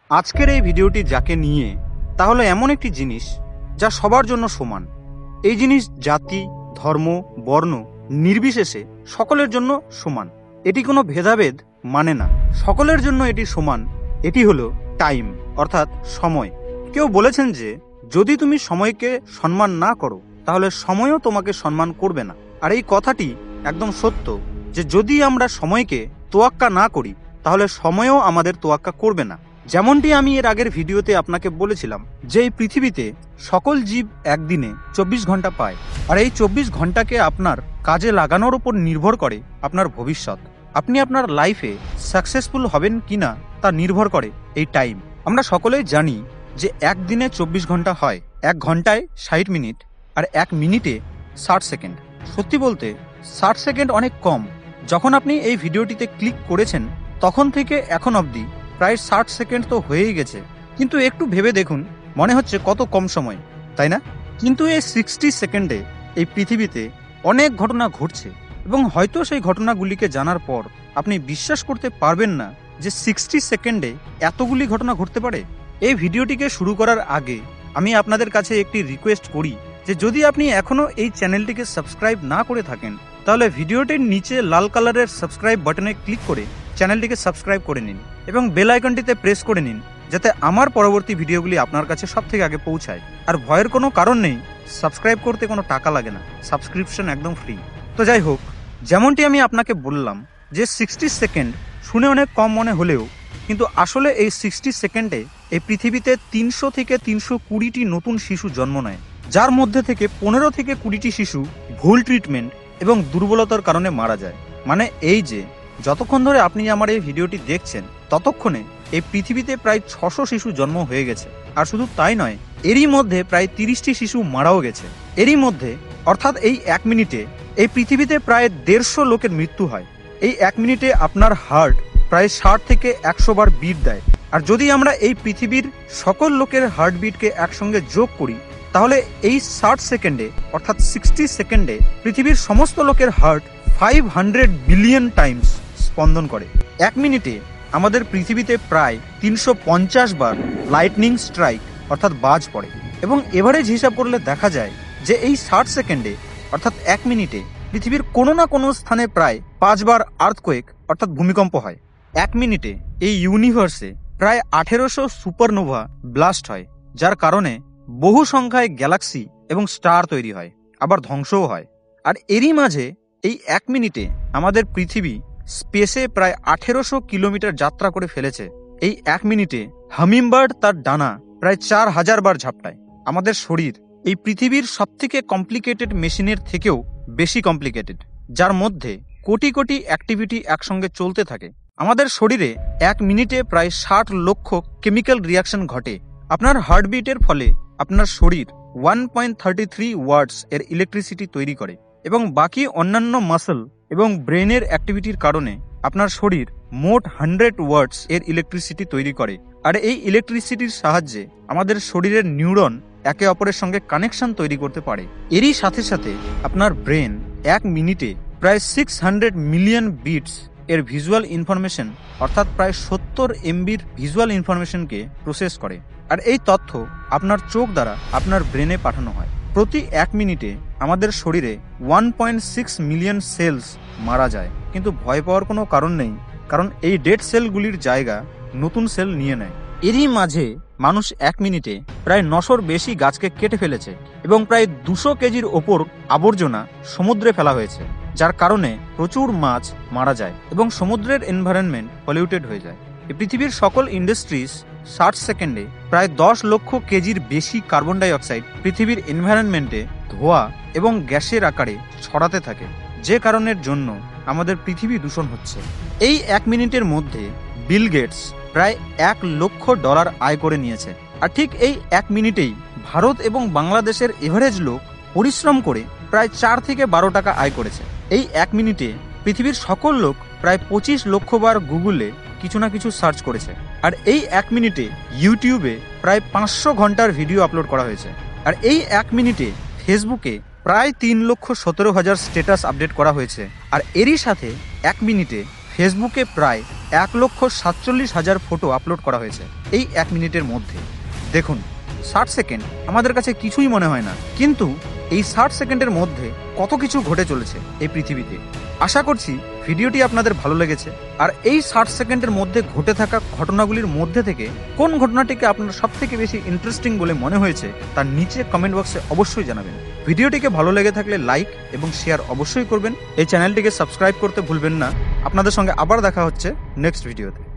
আজকের এই ভিডিওটি যাকে নিয়ে তা হলো এমন একটি জিনিস যা সবার জন্য সমান। এই জিনিস জাতি, ধর্ম, বর্ণ নির্বিশেষে সকলের জন্য সমান। এটি কোনো ভেদাভেদ মানে না, সকলের জন্য এটি সমান। এটি হলো টাইম, অর্থাৎ সময়। কেউ বলেছেন যে যদি তুমি সময়কে সম্মান না করো তাহলে সময়ও তোমাকে সম্মান করবে না। আর এই কথাটি একদম সত্য যে যদি আমরা সময়কে তোয়াক্কা না করি তাহলে সময়ও আমাদের তোয়াক্কা করবে না। যেমনটি আমি এর আগের ভিডিওতে আপনাকে বলেছিলাম যে এই পৃথিবীতে সকল জীব একদিনে 24 ঘন্টা পায়, আর এই 24 ঘন্টাকে আপনার কাজে লাগানোর উপর নির্ভর করে আপনার ভবিষ্যৎ। আপনি আপনার লাইফে সাকসেসফুল হবেন কিনা তা নির্ভর করে এই টাইম। আমরা সকলেই জানি যে একদিনে 24 ঘন্টা হয়, 1 ঘন্টায় 60 মিনিট আর 1 মিনিটে 60 সেকেন্ড। সত্যি বলতে 60 সেকেন্ড অনেক কম। যখন আপনি এই ভিডিওটিতে ক্লিক করেছেন তখন থেকে এখন অবধি প্রায় 60 সেকেন্ড তো হয়েই গেছে, কিন্তু একটু ভেবে দেখুন মনে হচ্ছে কত কম সময়, তাই না? কিন্তু এই 60 সেকেন্ডে এই পৃথিবীতে অনেক ঘটনা ঘটছে এবং হয়তো সেই ঘটনাগুলিকে জানার পর আপনি বিশ্বাস করতে পারবেন না যে 60 সেকেন্ডে এতগুলি ঘটনা ঘটতে পারে। এই ভিডিওটিকে শুরু করার আগে আমি আপনাদের কাছে একটি রিকোয়েস্ট করি যে যদি আপনি এখনও এই চ্যানেলটিকে সাবস্ক্রাইব না করে থাকেন তাহলে ভিডিওটির নিচে লাল কালারের সাবস্ক্রাইব বাটনে ক্লিক করে চ্যানেলটিকে সাবস্ক্রাইব করে নিন এবং বেল আইকনটিতে প্রেস করে নিন যাতে আমার পরবর্তী ভিডিওগুলি আপনার কাছে সব থেকে আগে পৌঁছায়। আর ভয়ের কোনো কারণ নেই, সাবস্ক্রাইব করতে কোনো টাকা লাগে না, সাবস্ক্রিপশন একদম ফ্রি। তো যাই হোক, যেমনটি আমি আপনাকে বললাম যে 60 সেকেন্ড শুনে অনেক কম মনে হলেও কিন্তু আসলে এই 60 সেকেন্ডে এই পৃথিবীতে 300 থেকে 320টি নতুন শিশু জন্ম নেয়, যার মধ্যে থেকে 15 থেকে 20টি শিশু ভুল ট্রিটমেন্ট এবং দুর্বলতার কারণে মারা যায়। মানে এই যে যতক্ষণ ধরে আপনি আমার এই ভিডিওটি দেখছেন ততক্ষণে এই পৃথিবীতে প্রায় 600 শিশু জন্ম হয়ে গেছে। আর শুধু তাই নয়, এরই মধ্যে প্রায় 30টি শিশু মারাও গেছে। এরই মধ্যে অর্থাৎ এই 1 মিনিটে এই পৃথিবীতে প্রায় 150 লোকের মৃত্যু হয়। এই 1 মিনিটে আপনার হার্ট প্রায় 60 থেকে 100 বার বিট দেয়। আর যদি আমরা এই পৃথিবীর সকল লোকের হার্টবিটকে একসঙ্গে যোগ করি তাহলে এই 60 সেকেন্ডে অর্থাৎ 60 সেকেন্ডে পৃথিবীর সমস্ত লোকের হার্ট 500 বিলিয়ন টাইমস স্পন্দন করে। 1 মিনিটে আমাদের পৃথিবীতে প্রায় 350 বার লাইটনিং স্ট্রাইক অর্থাৎ বাজ পড়ে এবং এভারেজ হিসাব করলে দেখা যায় যে এই 60 সেকেন্ডে অর্থাৎ 1 মিনিটে পৃথিবীর কোনো না কোনো স্থানে প্রায় 5 বার আর্থকোয়েক অর্থাৎ ভূমিকম্প হয়। 1 মিনিটে এই ইউনিভার্সে প্রায় 1800 সুপারনোভা ব্লাস্ট হয়, যার কারণে বহু সংখ্যায় গ্যালাক্সি এবং স্টার তৈরি হয়, আবার ধ্বংসও হয়। আর এরই মাঝে এই 1 মিনিটে আমাদের পৃথিবী স্পেসে প্রায় 1800 কিলোমিটার যাত্রা করে ফেলেছে। এই 1 মিনিটে হামিংবার্ড তার ডানা প্রায় 4000 বার ঝাপটায়। আমাদের শরীর এই পৃথিবীর সবথেকে কমপ্লিকেটেড মেশিনের থেকেও বেশি কমপ্লিকেটেড, যার মধ্যে কোটি কোটি অ্যাক্টিভিটি একসঙ্গে চলতে থাকে। আমাদের শরীরে 1 মিনিটে প্রায় 60 লক্ষ কেমিক্যাল রিয়াকশন ঘটে। আপনার হার্টবিটের ফলে আপনার শরীর 1.33 ওয়াটস এর ইলেকট্রিসিটি তৈরি করে এবং বাকি অন্যান্য মাসল এবং ব্রেনের অ্যাক্টিভিটির কারণে আপনার শরীর মোট 100 ওয়াটস এর ইলেকট্রিসিটি তৈরি করে। আর এই ইলেকট্রিসিটির সাহায্যে আমাদের শরীরের নিউরন একে অপরের সঙ্গে কানেকশন তৈরি করতে পারে। এরই সাথে সাথে আপনার ব্রেন 1 মিনিটে প্রায় 600 মিলিয়ন বিটস এর ভিজুয়াল ইনফরমেশন অর্থাৎ প্রায় 70 এমবির ভিজুয়াল ইনফরমেশনকে প্রসেস করে। আর এই তথ্য আপনার চোখ দ্বারা আপনার ব্রেনে পাঠানো হয়। প্রতি 1 মিনিটে আমাদের শরীরে 1.6 মিলিয়ন সেলস মারা যায়, কিন্তু ভয় পাওয়ার কোনো কারণ নেই, কারণ এই ডেড সেলগুলির জায়গা নতুন সেল নিয়ে নেয়। এরই মাঝে মানুষ 1 মিনিটে প্রায় 900-র বেশি গাছকে কেটে ফেলেছে এবং প্রায় 200 কেজির ওপর আবর্জনা সমুদ্রে ফেলা হয়েছে, যার কারণে প্রচুর মাছ মারা যায় এবং সমুদ্রের এনভায়রনমেন্ট পলিউটেড হয়ে যায়। এই পৃথিবীর সকল ইন্ডাস্ট্রিজ 60 সেকেন্ডে প্রায় 10 লক্ষ কেজির বেশি কার্বন ডাই অক্সাইড পৃথিবীর এনভায়রনমেন্টে ধোঁয়া এবং গ্যাসের আকারে ছড়াতে থাকে, যে কারণের জন্য আমাদের পৃথিবী দূষণ হচ্ছে। এই 1 মিনিটের মধ্যে বিল গেটস প্রায় $1 লক্ষ আয় করে নিয়েছে। আর ঠিক এই 1 মিনিটেই ভারত এবং বাংলাদেশের এভারেজ লোক পরিশ্রম করে প্রায় 4 থেকে 12 টাকা আয় করেছে। এই 1 মিনিটে পৃথিবীর সকল লোক প্রায় 25 লক্ষ বার গুগলে কিছু না কিছু সার্চ করেছে। আর এই 1 মিনিটে ইউটিউবে প্রায় 500 ঘন্টার ভিডিও আপলোড করা হয়েছে। আর এই 1 মিনিটে ফেসবুকে প্রায় 3,17,000 স্ট্যাটাস আপডেট করা হয়েছে। আর এরই সাথে 1 মিনিটে ফেসবুকে প্রায় 1,47,000 ফটো আপলোড করা হয়েছে এই 1 মিনিটের মধ্যে। দেখুন, 60 সেকেন্ড আমাদের কাছে কিছুই মনে হয় না, কিন্তু এই 60 সেকেন্ডের মধ্যে কত কিছু ঘটে চলেছে এই পৃথিবীতে। আশা করছি ভিডিওটি আপনাদের ভালো লেগেছে। আর এই 60 সেকেন্ডের মধ্যে ঘটে থাকা ঘটনাগুলির মধ্যে থেকে কোন ঘটনাটিকে আপনার সব থেকে বেশি ইন্টারেস্টিং বলে মনে হয়েছে তার নিচে কমেন্ট বক্সে অবশ্যই জানাবেন। ভিডিওটিকে ভালো লেগে থাকলে লাইক এবং শেয়ার অবশ্যই করবেন। এই চ্যানেলটিকে সাবস্ক্রাইব করতে ভুলবেন না। আপনাদের সঙ্গে আবার দেখা হচ্ছে নেক্সট ভিডিওতে।